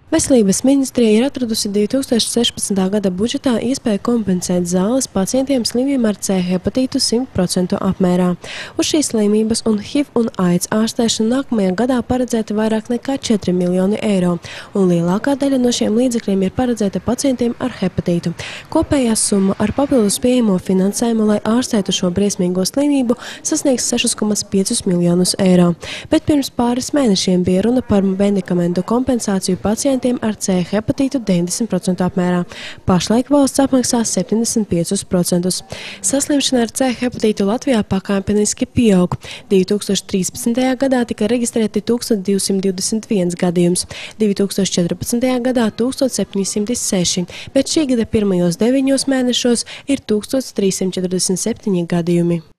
Veselības ministrija ir atradusi 2016. gada budžetā iespēju kompensēt zāles pacientiem slimiem ar C hepatītu 100% apmērā. Uz šīs slimības un HIV un AIDS ārstēšanu nākamajā gadā paredzēta vairāk nekā 4 miljoni eiro, un lielākā daļa no šiem līdzekļiem ir paredzēta pacientiem ar hepatītu. Kopējā summa ar papildus pieejamo finansējumu, lai ārstētu šo briesmīgo slimību, sasniegs 6,5 miljonus eiro. Bet pirms pāris mēnešiem bija runa par medikamentu kompensāciju pacientiem ar C hepatītu 90% apmērā. Pašlaik valsts apmaksā 75%. Saslimšana ar C hepatītu Latvijā pakāpeniski pieaug. 2013. gadā tika reģistrēti 1221 gadījums, 2014. gadā 1706, bet šī gada pirmajos 9 mēnešos ir 1347 gadījumi.